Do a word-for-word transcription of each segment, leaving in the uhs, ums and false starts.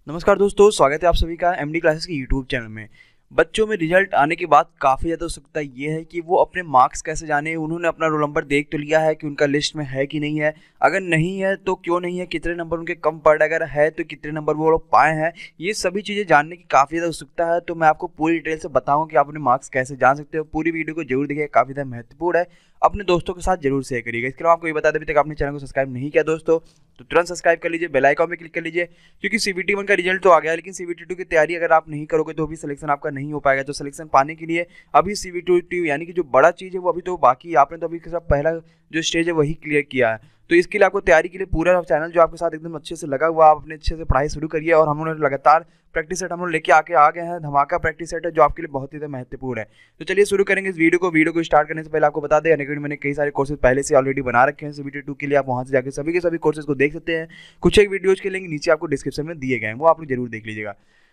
नमस्कार दोस्तों, स्वागत है आप सभी का एमडी क्लासेस के यूट्यूब चैनल में। बच्चों में रिजल्ट आने के बाद काफ़ी ज़्यादा उत्सुकता ये है कि वो अपने मार्क्स कैसे जाने। उन्होंने अपना रोल नंबर देख तो लिया है कि उनका लिस्ट में है कि नहीं है, अगर नहीं है तो क्यों नहीं है, कितने नंबर उनके कम पड़, अगर है तो कितने नंबर वो लोग पाए हैं। ये सभी चीज़ें जानने की काफ़ी ज़्यादा उत्सुकता है, तो मैं आपको पूरी डिटेल से बताऊँगा कि आप अपने मार्क्स कैसे जान सकते हो। पूरी वीडियो को जरूर देखिए, काफ़ी ज़्यादा महत्वपूर्ण है, अपने दोस्तों के साथ जरूर शेयर करिएगा। इसके अलावा आपको ये बता दें, अभी तक आपने चैनल को सब्सक्राइब नहीं किया दोस्तों तो तुरंत सब्सक्राइब कर लीजिए, बेल आइकॉन पे क्लिक कर लीजिए, क्योंकि सीबीटी वन का रिजल्ट तो आ गया है, लेकिन सीबीटी टू की तैयारी अगर आप नहीं करोगे तो अभी सिलेक्शन आपका नहीं हो पाएगा। तो सिलेक्शन पाने के लिए अभी सीबीटी टू यानी कि जो बड़ा चीज़ है वो अभी तो बाकी, आपने तो अभी सब पहला जो स्टेज है वही क्लियर किया है। तो इसके लिए आपको तैयारी के लिए पूरा चैनल जो आपके साथ एकदम अच्छे से लगा हुआ, आप अपने अच्छे से पढ़ाई शुरू करिए। और हम लोग लगातार प्रैक्टिस सेट हम लोग लेके आके आ गए हैं, धमाका प्रैक्टिस सेट है जो आपके लिए बहुत ही महत्वपूर्ण है। तो चलिए शुरू करेंगे इस वीडियो को। वीडियो को स्टार्ट करने से पहले आपको बता दें, अनअकैडमी मैंने कई सारे कोर्सेज पहले से ऑलरेडी बना रखे हैं सीबीटी टू के लिए, आप वहाँ से जाकर सभी के सभी कोर्सेज को देख सकते हैं। कुछ एक वीडियोज के लिंक नीचे आपको डिस्क्रिप्शन में दिए गए हैं, वो आप लोग जरूर देख लीजिएगा।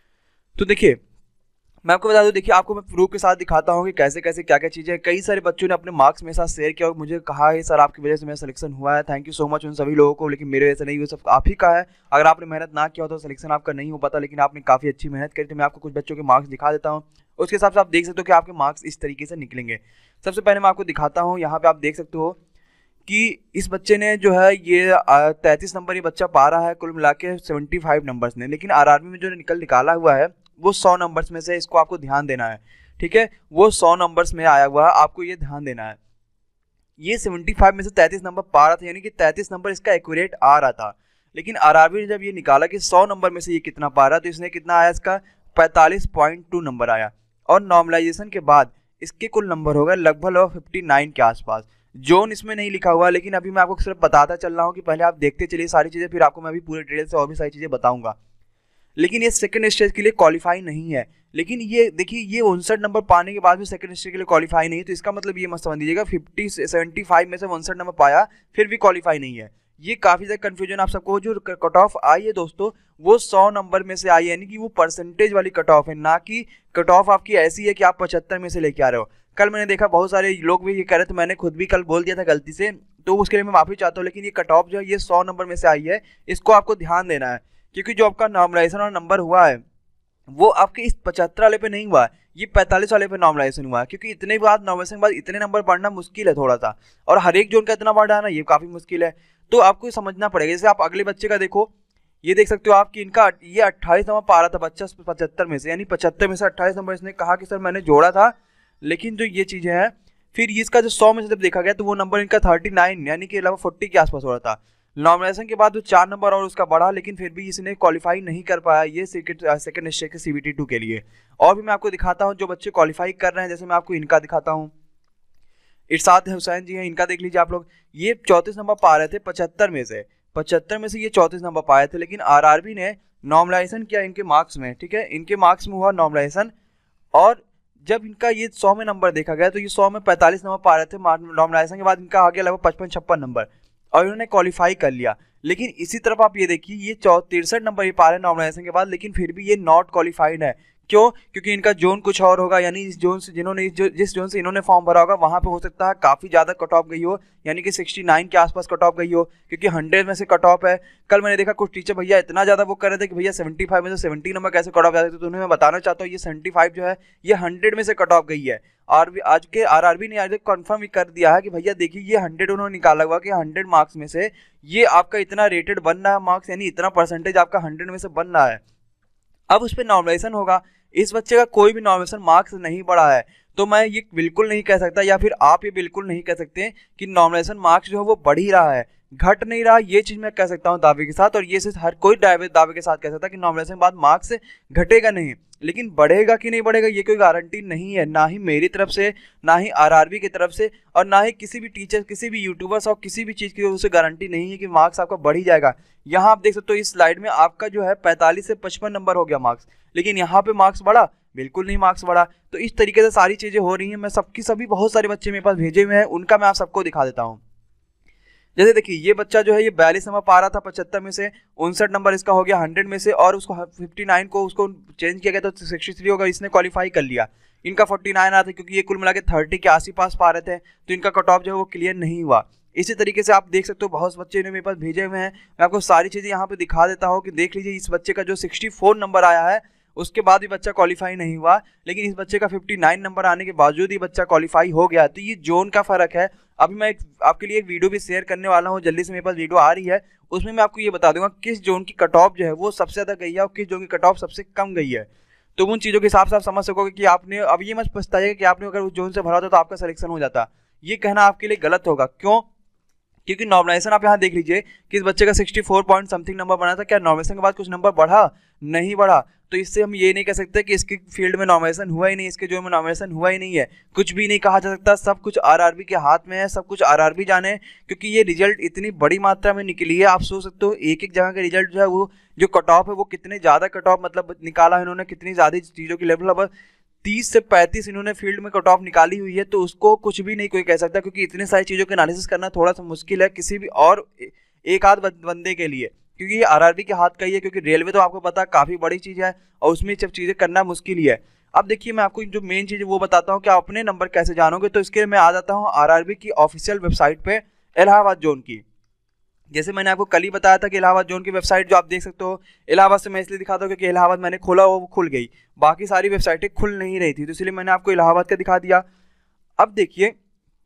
तो देखिए, मैं आपको बता दूं, देखिए आपको मैं प्रूफ के साथ दिखाता हूं कि कैसे कैसे क्या क्या चीज़ें। कई सारे बच्चों ने अपने मार्क्स मेरे साथ शेयर किया और मुझे कहा है सर आपकी वजह से मेरा सिलेक्शन हुआ है, थैंक यू सो मच उन सभी लोगों को, लेकिन मेरे वजह से नहीं हुआ, सब आप ही का है। अगर आपने मेहनत ना किया हो तो सिलेक्शन आपका नहीं हो पाता, लेकिन आपने काफ़ी अच्छी मेहनत करी। तो मैं आपको कुछ बच्चों के मार्क्स दिखा देता हूँ, उसके हिसाब से आप देख सकते हो कि आपके मार्क्स इस तरीके से निकलेंगे। सबसे पहले मैं आपको दिखाता हूँ, यहाँ पे आप देख सकते हो कि इस बच्चे ने जो है ये तैंतीस नंबर ये बच्चा पा रहा है, कुल मिला के सेवेंटी फाइव नंबर्स ने, लेकिन आरआरबी में जो निकल निकाला हुआ है वो सौ नंबर्स में से, इसको आपको ध्यान देना है, ठीक है। वो सौ नंबर्स में आया हुआ है, आपको ये ध्यान देना है। ये पचहत्तर में से तैंतीस नंबर पा रहा था, यानी कि तैंतीस नंबर इसका एक्यूरेट आ रहा था, लेकिन आरआरबी ने जब ये निकाला कि सौ नंबर में से ये कितना पा रहा, तो इसने कितना आया, इसका पैंतालीस पॉइंट टू नंबर आया। और नॉर्मलाइजेशन के बाद इसके कुल नंबर हो गए लगभग फिफ्टी नाइन के आसपास। जोन इसमें नहीं लिखा हुआ, लेकिन अभी मैं आपको सिर्फ बताता चल रहा हूँ कि पहले आप देखते चलिए सारी चीज़ें, फिर आपको मैं अभी पूरे डिटेल से और भी सारी चीज़ें बताऊंगा। लेकिन ये सेकंड स्टेज के लिए क्वालिफाई नहीं है, लेकिन ये देखिए ये उनसठ नंबर पाने के बाद भी सेकंड स्टेज के लिए क्वालिफाई नहीं है, तो इसका मतलब ये मत समझ लीजिएगा फिफ्टी सेवेंटी फाइव में से उनसठ नंबर पाया फिर भी क्वालिफाई नहीं है। ये काफ़ी ज़्यादा कन्फ्यूजन आप सबको। जो कट ऑफ आई है दोस्तों वो सौ नंबर में से आई है, यानी कि वो परसेंटेज वाली कट ऑफ है, ना कि कट ऑफ आपकी ऐसी है कि आप पचहत्तर में से लेके आ रहे हो। कल मैंने देखा बहुत सारे लोग भी ये कह रहे थे, मैंने खुद भी कल बोल दिया था गलती से, तो उसके लिए मैं माफ़ी चाहता हूँ। लेकिन ये कट ऑफ जो है ये सौ नंबर में से आई है, इसको आपको ध्यान देना है, क्योंकि जो आपका नॉर्मलाइजेशन और नंबर हुआ है वो आपके इस पचहत्तर वाले पे नहीं हुआ है, ये पैंतालीस वाले पे नॉर्मलाइजेशन हुआ है। क्योंकि इतने बाद नॉर्मलाइजेशन के बाद इतने नंबर पढ़ना मुश्किल है थोड़ा सा, और हर एक जोन का इतना पढ़ना है ये काफ़ी मुश्किल है, तो आपको समझना पड़ेगा। जैसे आप अगले बच्चे का देखो, ये देख सकते हो आप कि इनका ये अट्ठाईस नंबर पा रहा था बच्चा पचहत्तर में से, यानी पचहत्तर में से अट्ठाईस नंबर इसने कहा कि सर मैंने जोड़ा था, लेकिन जो ये चीज़ें हैं फिर इसका जो सौ में से जब देखा गया तो वो नंबर इनका थर्टी नाइन यानी कि लगभग फोर्टी के आसपास हो रहा था। नॉर्मलाइजेशन के बाद वो चार नंबर और उसका बढ़ा, लेकिन फिर भी इसने क्वालिफाई नहीं कर पाया ये सेकंड स्टेज के सीबीटी टू के लिए। और भी मैं आपको दिखाता हूँ जो बच्चे क्वालिफाई कर रहे हैं, जैसे मैं आपको इनका दिखाता हूँ, इरशाद हुसैन जी हैं, इनका देख लीजिए आप लोग। ये चौंतीस नंबर पा रहे थे पचहत्तर में से, पचहत्तर में से ये चौंतीस नंबर पाए थे, लेकिन आरआरबी ने नॉर्मलाइजेशन किया इनके मार्क्स में, ठीक है, इनके मार्क्स में हुआ नॉर्मलाइजेशन, और जब इनका ये सौ में नंबर देखा गया तो ये सौ में पैंतालीस नंबर पा रहे थे, नॉर्मलाइजेशन के बाद इनका आ गया लगभग पचपन छप्पन नंबर और इन्होंने क्वालिफाई कर लिया। लेकिन इसी तरफ आप ये देखिए ये चौ तिरसठ नंबर ये पा रहे हैं नॉर्मलाइजेशन के बाद, लेकिन फिर भी ये नॉट क्वालिफाइड है। क्यों? क्योंकि इनका जोन कुछ और होगा, यानी इस जोन से जिन्होंने जो जिस जोन से इन्होंने फॉर्म भरा होगा वहाँ पे हो सकता है काफ़ी ज़्यादा कट ऑफ गई हो, यानी कि उनहत्तर के आसपास कट ऑफ गई हो, क्योंकि सौ में से कट ऑफ है। कल मैंने देखा कुछ टीचर भैया इतना ज़्यादा वो कर रहे थे कि भैया पचहत्तर में से सत्तर नंबर कैसे कट ऑफ जाते थे, तो उन्हें मैं बताना चाहता हूँ ये पचहत्तर जो है ये सौ में से कट ऑफ गई है। और आज के आरआरबी ने आज कंफर्म भी कर दिया है कि भैया देखिए ये सौ उन्होंने निकाला हुआ कि सौ मार्क्स में से ये आपका इतना रेटेड बन रहा है मार्क्स, यानी इतना परसेंटेज आपका सौ में से बन रहा है। अब उस पर नॉर्मलाइजेशन होगा, इस बच्चे का कोई भी नॉर्मलाइजेशन मार्क्स नहीं बढ़ा है, तो मैं ये बिल्कुल नहीं कह सकता, या फिर आप ये बिल्कुल नहीं कह सकते कि नॉर्मलाइजेशन मार्क्स जो है वो बढ़ ही रहा है, घट नहीं रहा। ये चीज़ मैं कह सकता हूँ दावे के साथ, और ये सिर्फ हर कोई दावे दावे के साथ कह सकता है कि नॉर्मलाइजेशन के बाद मार्क्स घटेगा नहीं, लेकिन बढ़ेगा कि नहीं बढ़ेगा ये कोई गारंटी नहीं है, ना ही मेरी तरफ से, ना ही आरआरबी की तरफ से, और ना ही किसी भी टीचर, किसी भी यूट्यूबर्स और किसी भी चीज़ की उसे गारंटी नहीं है कि मार्क्स आपका बढ़ ही जाएगा। यहाँ आप देख सकते हो इस स्लाइड में आपका जो है पैंतालीस से पचपन नंबर हो गया मार्क्स, लेकिन यहाँ पे मार्क्स बढ़ा, बिल्कुल नहीं मार्क्स बढ़ा। तो इस तरीके से सारी चीज़ें हो रही हैं। मैं सबकी सभी बहुत सारे बच्चे मेरे पास भेजे हुए हैं, उनका मैं आप सबको दिखा देता हूँ। जैसे देखिए ये बच्चा जो है ये बयालीस नंबर पा रहा था पचहत्तर में से, उनसठ नंबर इसका हो गया सौ में से, और उसको उनसठ को उसको चेंज किया गया तो तिरसठ होगा, इसने क्वालिफाई कर लिया। इनका उनचास आया था क्योंकि ये कुल मिला के तीस के आस पास पा रहे थे, तो इनका कट ऑफ जो है वो क्लियर नहीं हुआ। इसी तरीके से आप देख सकते हो बहुत बच्चे ने मेरे पास भेजे हुए हैं। मैं आपको सारी चीज़ें यहाँ पे दिखा देता हूँ कि देख लीजिए इस बच्चे का जो सिक्सटी फोर नंबर आया है उसके बाद भी बच्चा क्वालिफाई नहीं हुआ, लेकिन इस बच्चे का फिफ्टी नाइन नंबर आने के बावजूद ही बच्चा क्वालिफाई हो गया। तो ये जोन का फ़र्क है। अभी मैं एक, आपके लिए एक वीडियो भी शेयर करने वाला हूँ, जल्दी से मेरे पास वीडियो आ रही है, उसमें मैं आपको ये बता दूंगा किस जोन की कट ऑफ जो है वो सबसे ज़्यादा गई है और किस जोन की कट ऑफ सबसे कम गई है। तो उन चीज़ों के हिसाब से आप समझ सकोगे कि आपने अब ये मत पछताइएगा कि आपने अगर उस जोन से भरा होता तो आपका सिलेक्शन हो जाता। ये कहना आपके लिए गलत होगा। क्यों? क्योंकि नॉर्मलाइजेशन आप यहाँ देख लीजिए कि इस बच्चे का sixty four point something number बना था, क्या नॉर्मलाइजेशन के बाद कुछ नंबर बढ़ा? नहीं बढ़ा। तो इससे हम ये नहीं कह सकते कि इसके फील्ड में नॉर्मलाइजेशन हुआ ही नहीं, इसके जो में नॉर्मलाइजेशन हुआ ही नहीं है, कुछ भी नहीं कहा जा सकता। सब कुछ आरआरबी के हाथ में है, सब कुछ आरआरबी जाने, क्योंकि ये रिजल्ट इतनी बड़ी मात्रा में निकली है। आप सोच सकते हो एक एक जगह का रिजल्ट जो है वो जो कट ऑफ है वो कितने ज़्यादा कट ऑफ मतलब निकाला है इन्होंने, कितनी ज़्यादा चीज़ों की लेवल अब तीस से पैंतीस इन्होंने फील्ड में कट ऑफ निकाली हुई है। तो उसको कुछ भी नहीं कोई कह सकता, क्योंकि इतनी सारी चीज़ों का एनालिसिस करना थोड़ा सा मुश्किल है किसी भी और एक आध बंदे के लिए, क्योंकि ये आरआरबी के हाथ का ही है। क्योंकि रेलवे तो आपको पता है काफ़ी बड़ी चीज़ है और उसमें सब चीज़ें करना मुश्किल ही है। अब देखिए मैं आपको जो मेन चीज़ है वो बताता हूँ कि आप अपने नंबर कैसे जानोगे। तो इसके लिए मैं आ जाता हूँ आरआरबी की ऑफिशियल वेबसाइट पे इलाहाबाद जोन की। जैसे मैंने आपको कल ही बताया था कि इलाहाबाद जोन की वेबसाइट जो आप देख सकते हो, इलाहाबाद से मैं इसलिए दिखाता हूँ क्योंकि इलाहाबाद मैंने खोला वो खुल गई, बाकी सारी वेबसाइटें खुल नहीं रही थी, तो इसलिए मैंने आपको इलाहाबाद का दिखा दिया। अब देखिए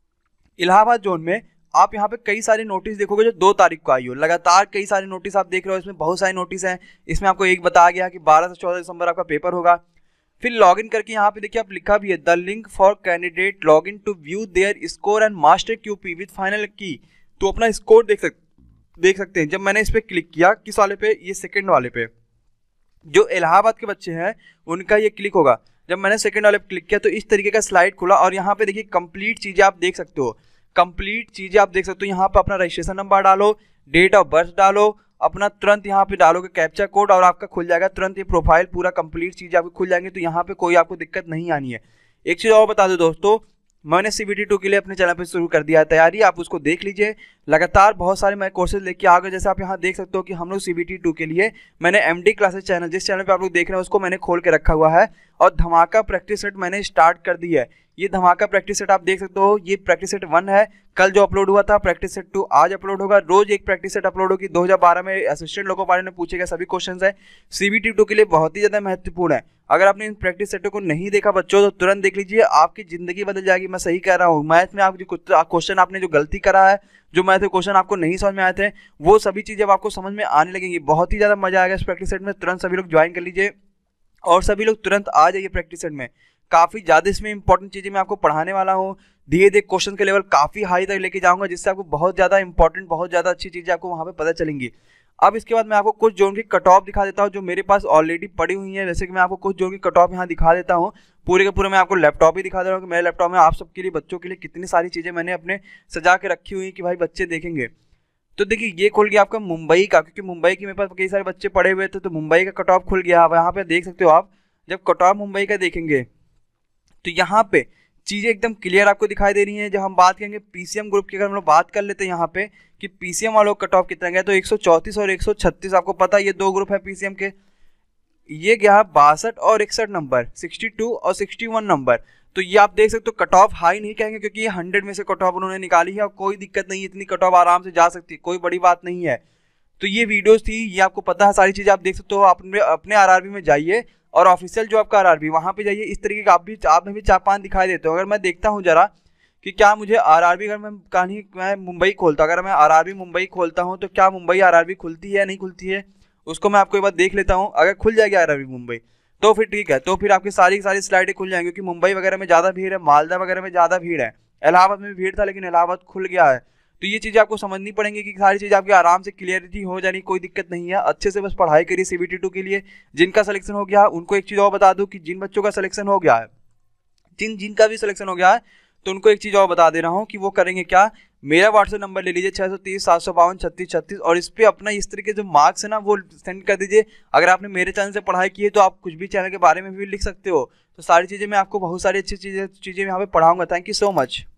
इलाहाबाद जोन में आप यहाँ पे कई सारे नोटिस देखोगे जो दो तारीख को आई हो, लगातार कई सारे नोटिस आप देख रहे हो। इसमें बहुत सारे नोटिस हैं। इसमें आपको एक बताया गया कि बारह से चौदह दिसंबर आपका पेपर होगा। फिर लॉगिन करके यहाँ पे देखिए आप लिखा भी है the link for candidate login to view their score and master QP with final की। तो अपना स्कोर देख सकते देख सकते हैं। जब मैंने इस पर क्लिक किया, किस वाले पे? ये सेकंड वाले पे, जो इलाहाबाद के बच्चे हैं उनका ये क्लिक होगा। जब मैंने सेकंड वाले पे क्लिक किया तो इस तरीके का स्लाइड खुला और यहाँ पे देखिए कंप्लीट चीज़ें आप देख सकते हो। कंप्लीट चीज़ें आप देख सकते हो। यहाँ पे अपना रजिस्ट्रेशन नंबर डालो, डेट ऑफ बर्थ डालो, अपना तुरंत यहाँ पे डालोगे कैप्चा कोड और आपका खुल जाएगा तुरंत ये प्रोफाइल, पूरा कंप्लीट चीज़ें आपको खुल जाएंगी। तो यहाँ पे कोई आपको दिक्कत नहीं आनी है। एक चीज़ और बता दो दोस्तों, मैंने सीबीटी टू के लिए अपने चैनल पे शुरू कर दिया है तैयारी, आप उसको देख लीजिए। लगातार बहुत सारे मैं कोर्सेज लेके आ गए। जैसे आप यहाँ देख सकते हो कि हम लोग सीबीटी टू के लिए मैंने एमडी क्लासेस चैनल, जिस चैनल पे आप लोग देख रहे हैं उसको मैंने खोल के रखा हुआ है और धमाका प्रैक्टिस सेट मैंने स्टार्ट कर दी है। ये धमाका प्रैक्टिस सेट आप देख सकते हो, ये प्रैक्टिस सेट वन है, कल जो अपलोड हुआ था। प्रैक्टिस सेट टू आज अपलोड होगा। रोज एक प्रैक्टिस सेट अपलोड होगी। दो हज़ार बारह में असिस्टेंट लोको पायलट ने पूछे गए सभी क्वेश्चंस है, सीबीटी टू के लिए बहुत ही ज़्यादा महत्वपूर्ण है। अगर आपने इन प्रैक्टिस सेटों को नहीं देखा बच्चों तो तुरंत देख लीजिए, आपकी जिंदगी बदल जाएगी। मैं सही कह रहा हूँ। मैथ में आप जो क्वेश्चन आपने जो गलती करा है, जो मैथ के क्वेश्चन आपको नहीं समझ में आए थे, वो सभी चीज़ें अब आपको समझ में आने लगेंगी। बहुत ही ज़्यादा मजा आएगा इस प्रैक्टिस सेट में। तुरंत सभी लोग ज्वाइन कर लीजिए और सभी लोग तुरंत आ जाइए प्रैक्टिस सेट में। काफ़ी ज़्यादा इसमें इंपॉर्टेंट चीज़ें मैं आपको पढ़ाने वाला हूँ। धीरे धीरे क्वेश्चन के लेवल काफ़ी हाई तक लेके जाऊँगा, जिससे आपको बहुत ज़्यादा इंपॉर्टेंट, बहुत ज़्यादा अच्छी चीज़ें आपको वहाँ पे पता चलेंगी। अब इसके बाद मैं आपको कुछ जोन की कट ऑफ दिखा देता हूँ जो मेरे पास ऑलरेडी पड़ी हुई है। जैसे कि मैं आपको कुछ जोन की कट ऑफ यहाँ दिखा देता हूँ। पूरे के पूरे मैं आपको लैपटॉप ही दिखा दे रहा हूँ कि मेरे लैपटॉप में आप सबके लिए, बच्चों के लिए कितनी सारी चीज़ें मैंने अपने सजा के रखी हुई कि भाई बच्चे देखेंगे। तो देखिए ये खुल गया आपका मुंबई का, क्योंकि मुंबई की मेरे पास कई सारे बच्चे पढ़े हुए थे, तो मुंबई का कट ऑफ खुल गया। अब यहाँ पे देख सकते हो आप, जब कट ऑफ मुंबई का देखेंगे तो यहाँ पे चीज़ें एकदम क्लियर आपको दिखाई दे रही हैं। जब हम बात करेंगे पीसीएम ग्रुप की, अगर हम लोग बात कर लेते हैं यहाँ पे कि पीसीएम वालों का कट ऑफ कितना गया, तो एक सौ चौंतीस और एक सौ छत्तीस, आपको पता है ये दो ग्रुप है पीसीएम के। ये गया बासठ और इकसठ नंबर, सिक्सटी टू और सिक्सटी वन नंबर। तो ये आप देख सकते हो कट ऑफ हाई नहीं कहेंगे, क्योंकि ये हंड्रेड में से कट ऑफ उन्होंने निकाली है और कोई दिक्कत नहीं है, इतनी कट ऑफ आराम से जा सकती है, कोई बड़ी बात नहीं है। तो ये वीडियोस थी, ये आपको पता है सारी चीज़ें आप देख सकते हो। अपने अपने आरआरबी में जाइए और ऑफिशियल जो आपका आरआरबी वहाँ पे जाइए। इस तरीके का आप भी आप में भी चार पांच दिखाई देते हो। अगर मैं देखता हूँ जरा कि क्या मुझे आरआरबी, अगर मैं कहानी मैं मुंबई खोलता, अगर मैं आरआरबी मुंबई खोलता हूँ तो क्या मुंबई आरआरबी खुलती है नहीं खुलती है, उसको मैं आपको एक बार देख लेता हूँ। अगर खुल जाएगी आरआरबी मुंबई तो फिर ठीक है, तो फिर आपकी सारी की सारी स्लाइडें खुल जाएंगी, क्योंकि मुंबई वगैरह में ज़्यादा भीड़ है, मालदा वगैरह में ज़्यादा भीड़ है। इलाहाबाद में भी भीड़ था लेकिन इलाहाबाद खुल गया है। तो ये चीज़ें आपको समझनी पड़ेंगी कि सारी चीज़ें आपकी आराम से क्लियरिटी हो जानी, कोई दिक्कत नहीं है। अच्छे से बस पढ़ाई करिए सीबीटी टू के लिए। जिनका सिलेक्शन हो गया उनको एक चीज़ और बता दूं कि जिन बच्चों का सिलेक्शन हो गया है, जिन जिनका भी सिलेक्शन हो गया है, तो उनको एक चीज़ और बता दे रहा हूँ कि वो करेंगे क्या। मेरा व्हाट्सएप नंबर ले लीजिए छः सौ तीस सात सौ बावन छत्तीस छत्तीस, और इस पर अपना इस तरीके जो मार्क्स है ना वो सेंड कर दीजिए। अगर आपने मेरे चैनल से पढ़ाई की है तो आप कुछ भी चैनल के बारे में भी लिख सकते हो। तो सारी चीज़ें मैं आपको बहुत सारी अच्छी चीज़ें चीज़ें यहाँ पे पढ़ाऊँगा। Thank you so much.